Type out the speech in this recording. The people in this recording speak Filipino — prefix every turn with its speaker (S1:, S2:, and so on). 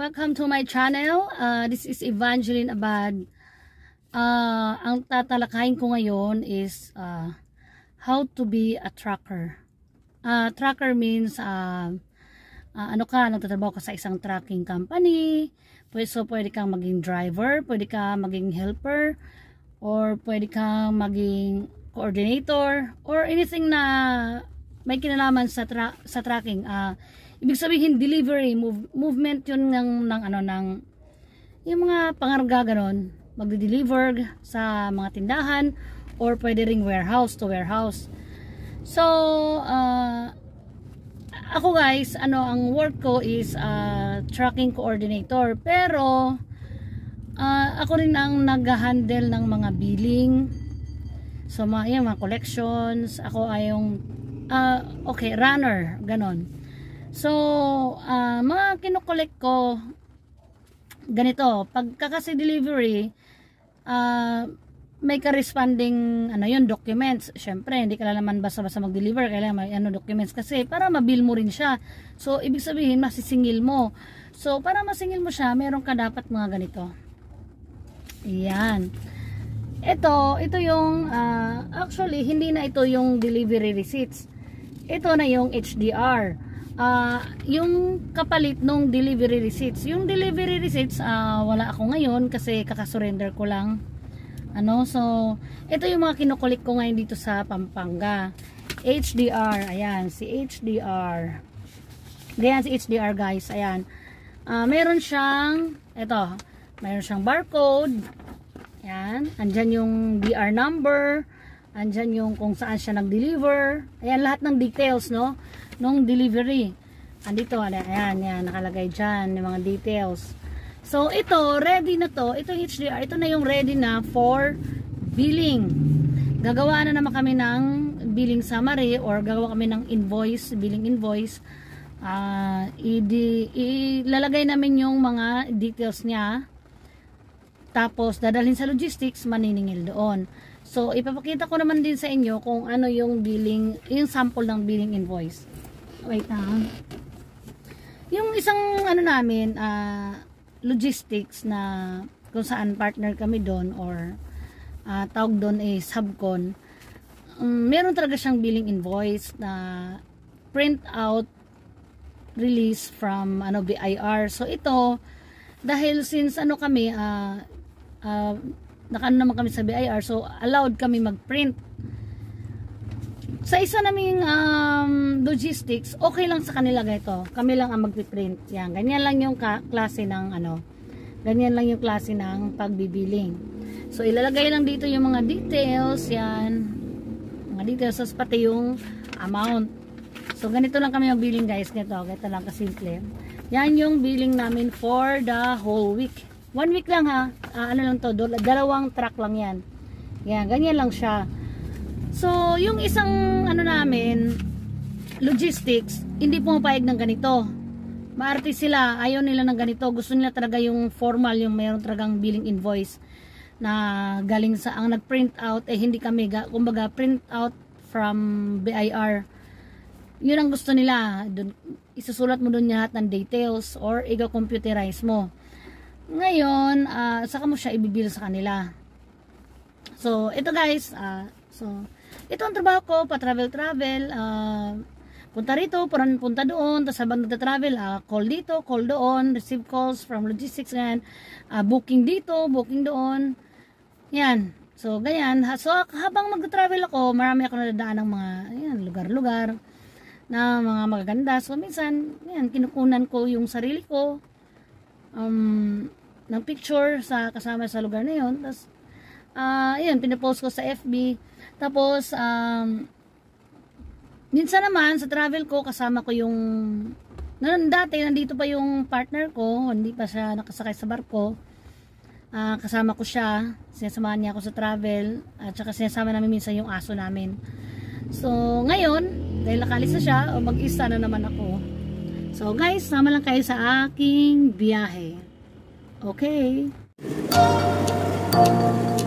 S1: Welcome to my channel. This is Evangeline Abad. Ang tatalakayin ko ngayon is how to be a trucker. Trucker means nagtatrabaho ka sa isang trucking company. So pwede kang maging driver, pwede kang maging helper, or pwede kang maging coordinator, or anything na may kinalaman sa trucking. Ibig sabihin delivery, movement yun ng yung mga pangarga ganon, magde-deliver sa mga tindahan, or pwede ring warehouse to warehouse. So ako guys, ang work ko is trucking coordinator, pero ako rin ang nag-handle ng mga billing. So mga collections, ako ay yung runner, ganon. So, mga kinokollect ko, ganito, pagka kasi delivery, may corresponding, documents. Syempre, hindi ka naman basta-basta mag-deliver, kailangan may documents kasi, para mabill mo rin siya. So, ibig sabihin, masisingil mo. So, para masingil mo siya, meron ka dapat mga ganito. Ayan. Ito yung, actually, hindi na ito yung delivery receipts. Ito na yung HDR. Yung kapalit nung delivery receipts. Yung delivery receipts, wala ako ngayon kasi kakasurrender ko lang. So, ito yung mga kinukulik ko ngayon dito sa Pampanga. HDR, ayan, si HDR. Ayan, si HDR guys, ayan. Meron siyang, meron siyang barcode. Ayan, andyan yung DR number. Andyan yung kung saan siya nag-deliver. Ayan, lahat ng details, no? Nung delivery. Andito, ayan, nakalagay dyan, yung mga details. So, ito, ready na to. Ito yung HDR. Ito na yung ready na for billing. Gagawa na naman kami ng billing summary or gagawa kami ng invoice, billing invoice. Ilalagay namin yung mga details niya. Tapos, dadalhin sa logistics, maniningil doon. So, ipapakita ko naman din sa inyo kung ano yung billing, yung sample ng billing invoice. Wait lang. Yung isang namin, logistics na kung saan partner kami doon or tawag doon subcon. Meron talaga siyang billing invoice na print out, release from BIR. So, ito, dahil since kami, nakaano naman kami sa BIR, so allowed kami mag-print. Sa isa naming logistics, okay lang sa kanila ganito. Kami lang ang mag-print. Yan, ganyan lang yung klase ng ganyan lang yung klase ng pagbibiling. So ilalagay lang dito yung mga details, yan. Mga details, pati yung amount. So ganito lang kami mag-billing guys, ganito lang kasimple. Yan yung billing namin for the whole week. 1 week lang ha. Lang to, 2 truck lang yan. Yan, ganyan lang siya. So, yung isang namin, logistics, hindi pumapayag ng ganito. Maarte sila, ayaw nila ng ganito. Gusto nila talaga yung formal, yung mayroon talagang billing invoice na galing sa ang nag-print out, hindi kami, kumbaga print out from BIR. Yun ang gusto nila. Dun, isusulat mo dun lahat ng details or i-computerize mo. Ngayon, saka mo siya ibibil sa kanila. So, ito guys, ito ang trabaho ko, pa-travel, punta rito, punta doon, tapos habang nagta-travel, call dito, call doon, receive calls from logistics, ganyan, booking dito, booking doon, yan. So, ganyan. So, habang magta-travel ako, marami ako nadadaan ng mga, lugar-lugar, na mga magaganda. So, minsan, kinukunan ko yung sarili ko, ng picture kasama sa lugar na yun. Tapos, pinapost ko sa FB. Tapos, minsan naman, sa travel ko, kasama ko yung, dati, nandito pa yung partner ko, hindi pa siya nakasakay sa barko. Kasama ko siya, sinasamahan niya ako sa travel, at saka sinasama namin minsan yung aso namin. So, ngayon, dahil nakalis na siya, mag-isa na naman ako. So, guys, sama lang kayo sa aking biyahe. Okay.